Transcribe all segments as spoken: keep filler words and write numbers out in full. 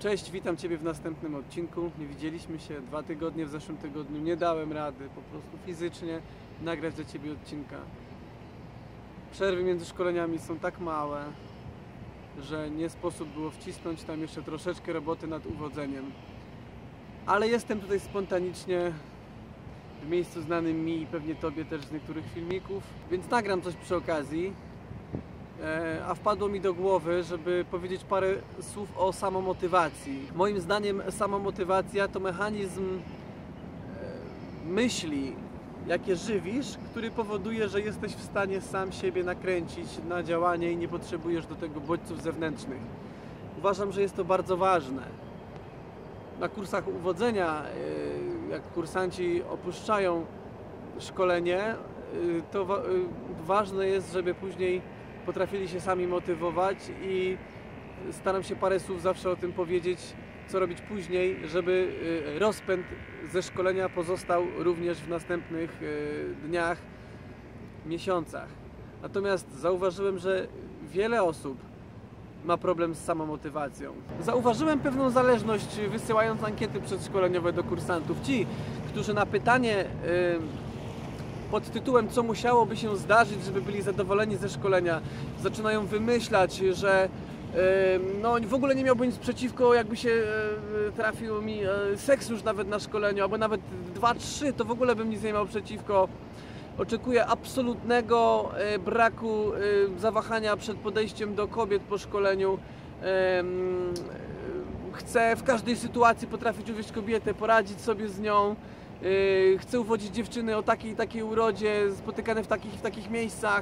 Cześć, witam Ciebie w następnym odcinku. Nie widzieliśmy się dwa tygodnie, w zeszłym tygodniu nie dałem rady po prostu fizycznie nagrać do Ciebie odcinka. Przerwy między szkoleniami są tak małe, że nie sposób było wcisnąć tam jeszcze troszeczkę roboty nad uwodzeniem. Ale jestem tutaj spontanicznie w miejscu znanym mi i pewnie Tobie też z niektórych filmików, więc nagram coś przy okazji. A wpadło mi do głowy, żeby powiedzieć parę słów o samomotywacji. Moim zdaniem samomotywacja to mechanizm myśli, jakie żywisz, który powoduje, że jesteś w stanie sam siebie nakręcić na działanie i nie potrzebujesz do tego bodźców zewnętrznych. Uważam, że jest to bardzo ważne. Na kursach uwodzenia, jak kursanci opuszczają szkolenie, to ważne jest, żeby później potrafili się sami motywować i staram się parę słów zawsze o tym powiedzieć, co robić później, żeby rozpęd ze szkolenia pozostał również w następnych dniach, miesiącach. Natomiast zauważyłem, że wiele osób ma problem z samomotywacją. Zauważyłem pewną zależność, wysyłając ankiety przedszkoleniowe do kursantów. Ci, którzy na pytanie pod tytułem "Co musiałoby się zdarzyć, żeby byli zadowoleni ze szkolenia", zaczynają wymyślać, że no w ogóle nie miałbym nic przeciwko, jakby się trafił mi seks już nawet na szkoleniu, albo nawet dwa, trzy, to w ogóle bym nic nie miał przeciwko. Oczekuję absolutnego braku zawahania przed podejściem do kobiet po szkoleniu. Chcę w każdej sytuacji potrafić uwieść kobietę, poradzić sobie z nią. Chcę uwodzić dziewczyny o takiej i takiej urodzie, spotykane w takich i w takich miejscach.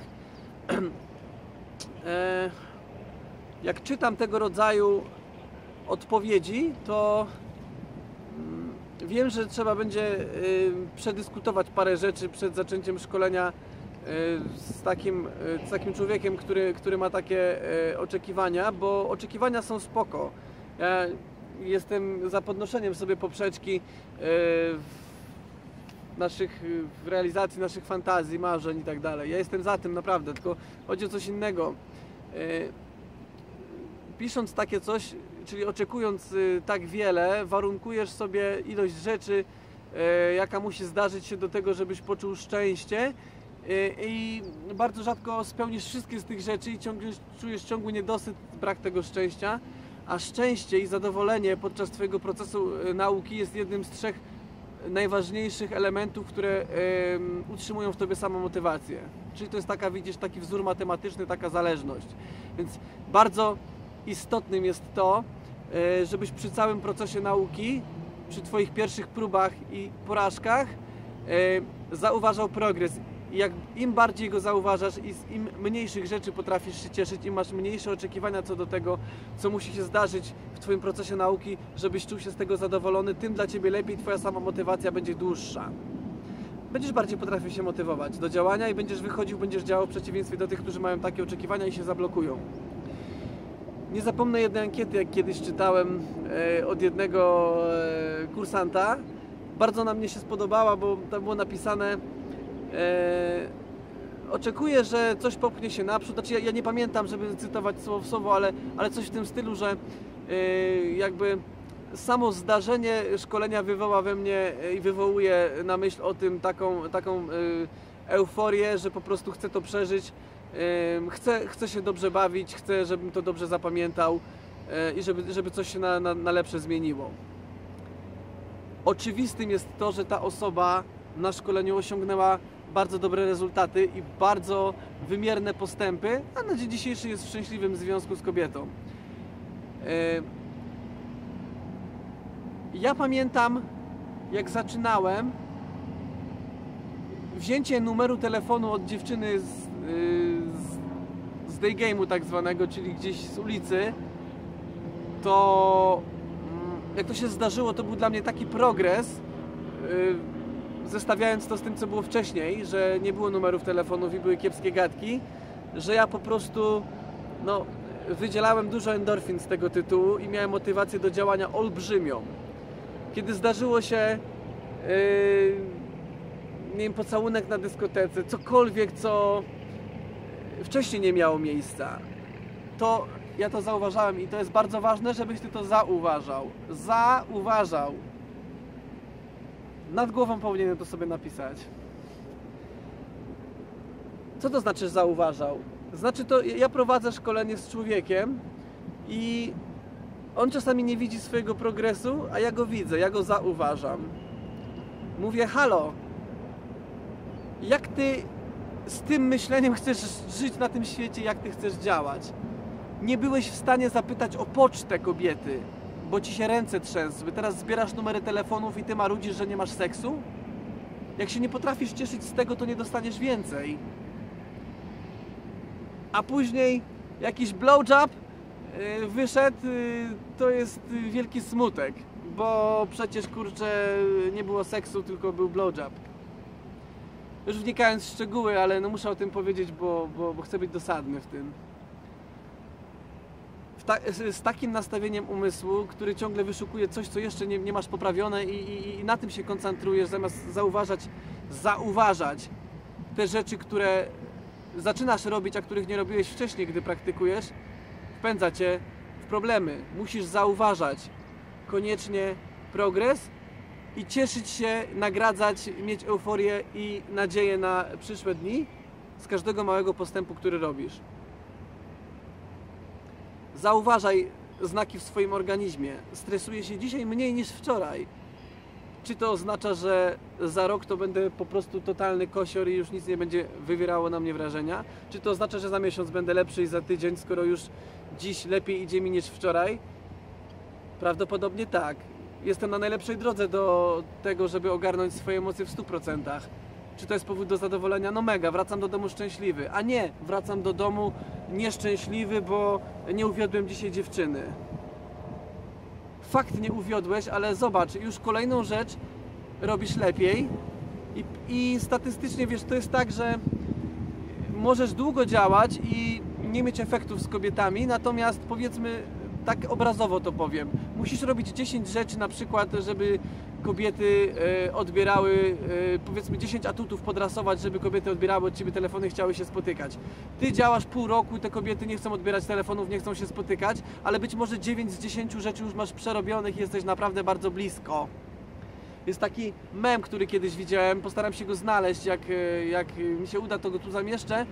Jak czytam tego rodzaju odpowiedzi, to wiem, że trzeba będzie przedyskutować parę rzeczy przed zaczęciem szkolenia z takim, z takim człowiekiem, który, który ma takie oczekiwania, bo oczekiwania są spoko. Ja jestem za podnoszeniem sobie poprzeczki w naszych, w realizacji naszych fantazji, marzeń i tak dalej. Ja jestem za tym naprawdę, tylko chodzi o coś innego. Pisząc takie coś, czyli oczekując tak wiele, warunkujesz sobie ilość rzeczy, jaka musi zdarzyć się do tego, żebyś poczuł szczęście, i bardzo rzadko spełnisz wszystkie z tych rzeczy i ciągle czujesz ciągły niedosyt, brak tego szczęścia, a szczęście i zadowolenie podczas Twojego procesu nauki jest jednym z trzech najważniejszych elementów, które y, utrzymują w Tobie samomotywację. Czyli to jest taka, widzisz, taki wzór matematyczny, taka zależność. Więc bardzo istotnym jest to, y, żebyś przy całym procesie nauki, przy Twoich pierwszych próbach i porażkach y, zauważał progres. I jak im bardziej go zauważasz i z im mniejszych rzeczy potrafisz się cieszyć, im masz mniejsze oczekiwania co do tego, co musi się zdarzyć w Twoim procesie nauki, żebyś czuł się z tego zadowolony, tym dla Ciebie lepiej, Twoja samomotywacja będzie dłuższa. Będziesz bardziej potrafił się motywować do działania i będziesz wychodził, będziesz działał w przeciwieństwie do tych, którzy mają takie oczekiwania i się zablokują. Nie zapomnę jednej ankiety, jak kiedyś czytałem e, od jednego e, kursanta. Bardzo na mnie się spodobała, bo tam było napisane: Eee, oczekuję, że coś popchnie się naprzód. Znaczy ja, ja nie pamiętam, żeby cytować słowo w słowo, ale, ale coś w tym stylu, że eee, jakby samo zdarzenie szkolenia wywoła we mnie i wywołuje na myśl o tym taką, taką e, euforię, że po prostu chcę to przeżyć, e, chcę, chcę się dobrze bawić, chcę, żebym to dobrze zapamiętał e, i żeby, żeby coś się na, na, na lepsze zmieniło. Oczywistym jest to, że ta osoba na szkoleniu osiągnęła bardzo dobre rezultaty i bardzo wymierne postępy, a na dzień dzisiejszy jest w szczęśliwym związku z kobietą. Ja pamiętam, jak zaczynałem, wzięcie numeru telefonu od dziewczyny z, z, z day game'u tak zwanego, czyli gdzieś z ulicy, to jak to się zdarzyło, to był dla mnie taki progres, zestawiając to z tym, co było wcześniej, że nie było numerów telefonów i były kiepskie gadki, że ja po prostu no, wydzielałem dużo endorfin z tego tytułu i miałem motywację do działania olbrzymią. Kiedy zdarzyło się yy, nie wiem, pocałunek na dyskotece, cokolwiek, co wcześniej nie miało miejsca, to ja to zauważałem i to jest bardzo ważne, żebyś ty to zauważał. Zauważał. Nad głową powinienem to sobie napisać. Co to znaczy zauważał? Znaczy to, ja prowadzę szkolenie z człowiekiem i on czasami nie widzi swojego progresu, a ja go widzę, ja go zauważam. Mówię, halo, jak ty z tym myśleniem chcesz żyć na tym świecie, jak ty chcesz działać? Nie byłeś w stanie zapytać o pocztę kobiety, bo ci się ręce trzęsły. Teraz zbierasz numery telefonów i ty marudzisz, że nie masz seksu? Jak się nie potrafisz cieszyć z tego, to nie dostaniesz więcej. A później jakiś blowjob yy, wyszedł, yy, to jest wielki smutek, bo przecież, kurczę, nie było seksu, tylko był blowjob. Już wnikając w szczegóły, ale no muszę o tym powiedzieć, bo, bo, bo chcę być dosadny w tym. W ta, z, z takim nastawieniem umysłu, który ciągle wyszukuje coś, co jeszcze nie, nie masz poprawione i, i, i na tym się koncentrujesz, zamiast zauważać, zauważać te rzeczy, które zaczynasz robić, a których nie robiłeś wcześniej, gdy praktykujesz, wpędza cię w problemy. Musisz zauważać koniecznie progres i cieszyć się, nagradzać, mieć euforię i nadzieję na przyszłe dni z każdego małego postępu, który robisz. Zauważaj znaki w swoim organizmie. Stresuję się dzisiaj mniej niż wczoraj. Czy to oznacza, że za rok to będę po prostu totalny kosior i już nic nie będzie wywierało na mnie wrażenia? Czy to oznacza, że za miesiąc będę lepszy i za tydzień, skoro już dziś lepiej idzie mi niż wczoraj? Prawdopodobnie tak. Jestem na najlepszej drodze do tego, żeby ogarnąć swoje emocje w stu procentach. Czy to jest powód do zadowolenia? No mega, wracam do domu szczęśliwy. A nie, wracam do domu nieszczęśliwy, bo nie uwiodłem dzisiaj dziewczyny. Fakt, nie uwiodłeś, ale zobacz, już kolejną rzecz robisz lepiej i, i statystycznie, wiesz, to jest tak, że możesz długo działać i nie mieć efektów z kobietami, natomiast powiedzmy, tak obrazowo to powiem, musisz robić dziesięć rzeczy na przykład, żeby kobiety e, odbierały, e, powiedzmy dziesięć atutów podrasować, żeby kobiety odbierały od ciebie telefony i chciały się spotykać. Ty działasz pół roku i te kobiety nie chcą odbierać telefonów, nie chcą się spotykać, ale być może dziewięć z dziesięciu rzeczy już masz przerobionych i jesteś naprawdę bardzo blisko. Jest taki mem, który kiedyś widziałem, postaram się go znaleźć, jak, jak mi się uda, to go tu zamieszczę,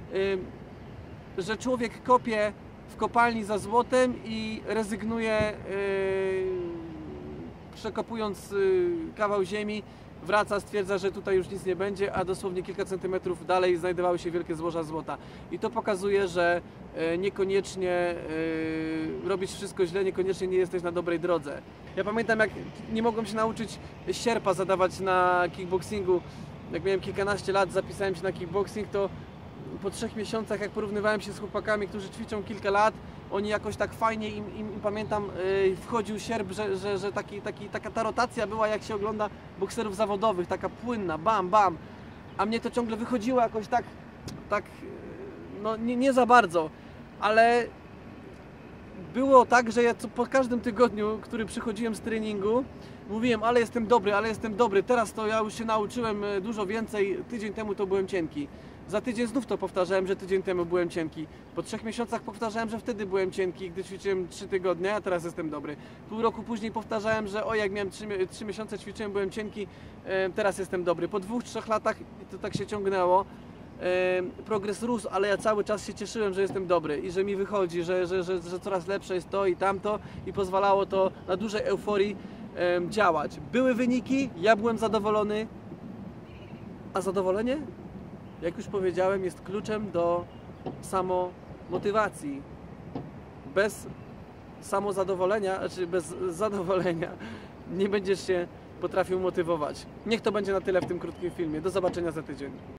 e, że człowiek kopie w kopalni za złotem i rezygnuje, yy, przekopując yy, kawał ziemi, wraca, stwierdza, że tutaj już nic nie będzie, a dosłownie kilka centymetrów dalej znajdowały się wielkie złoża złota. I to pokazuje, że yy, niekoniecznie yy, robisz wszystko źle, niekoniecznie nie jesteś na dobrej drodze. Ja pamiętam, jak nie mogłem się nauczyć sierpa zadawać na kickboxingu, jak miałem kilkanaście lat, zapisałem się na kickboxing, to po trzech miesiącach, jak porównywałem się z chłopakami, którzy ćwiczą kilka lat, oni jakoś tak fajnie, im, im, im pamiętam, yy, wchodził sierp, że, że, że taki, taki, taka ta rotacja była, jak się ogląda bokserów zawodowych, taka płynna, bam, bam, a mnie to ciągle wychodziło jakoś tak, tak, no nie, nie za bardzo, ale było tak, że ja co, po każdym tygodniu, który przychodziłem z treningu, mówiłem, ale jestem dobry, ale jestem dobry, teraz to ja już się nauczyłem dużo więcej, tydzień temu to byłem cienki. Za tydzień znów to powtarzałem, że tydzień temu byłem cienki. Po trzech miesiącach powtarzałem, że wtedy byłem cienki, gdy ćwiczyłem trzy tygodnie, a teraz jestem dobry. Pół roku później powtarzałem, że o, jak miałem trzy miesiące ćwiczyłem, byłem cienki, e, teraz jestem dobry. Po dwóch, trzech latach to tak się ciągnęło. E, progres rósł, ale ja cały czas się cieszyłem, że jestem dobry i że mi wychodzi, że, że, że, że coraz lepsze jest to i tamto i pozwalało to na dużej euforii e, działać. Były wyniki, ja byłem zadowolony, a zadowolenie? Jak już powiedziałem, jest kluczem do samomotywacji. Bez samozadowolenia, znaczy bez zadowolenia nie będziesz się potrafił motywować. Niech to będzie na tyle w tym krótkim filmie. Do zobaczenia za tydzień.